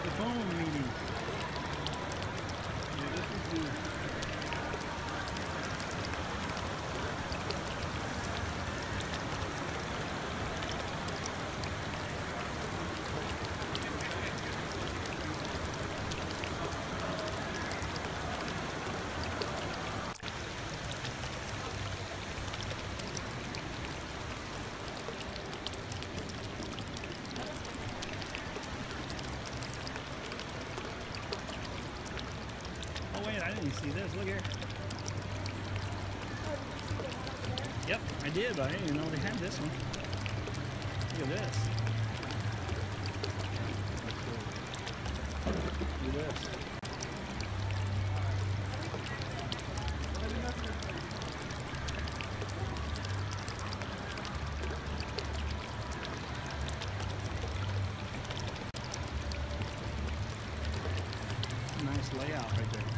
The phone meeting. Yeah, this is the... Oh wait, I didn't see this. Look here. Yep, I did, but I didn't even know they had this one. Look at this. Look at this. Nice layout right there.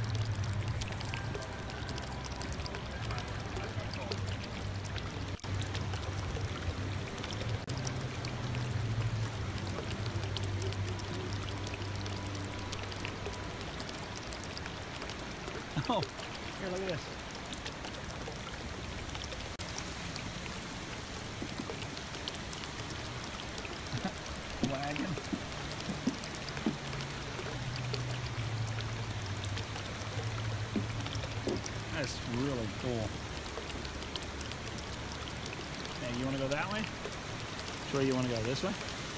Oh, here, look at this. Wagon. That's really cool. Hey, you want to go that way? Which way you want to go? This way?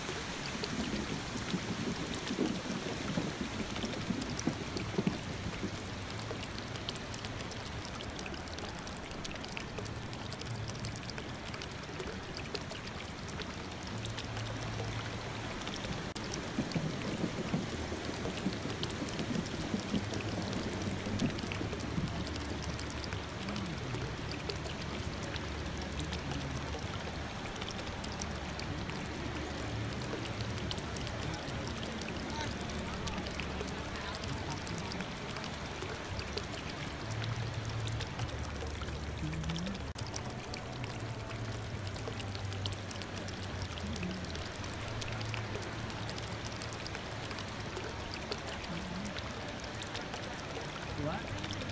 What?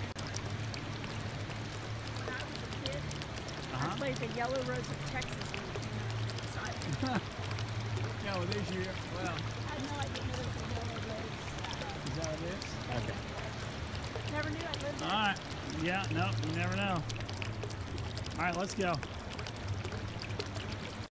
I played the Yellow Rose of Texas. No, this year. Well. I had no idea it was the Yellow Rose. Is that what it is? Okay. Never knew I lived there. All right. Yeah, no, you never know. All right, let's go.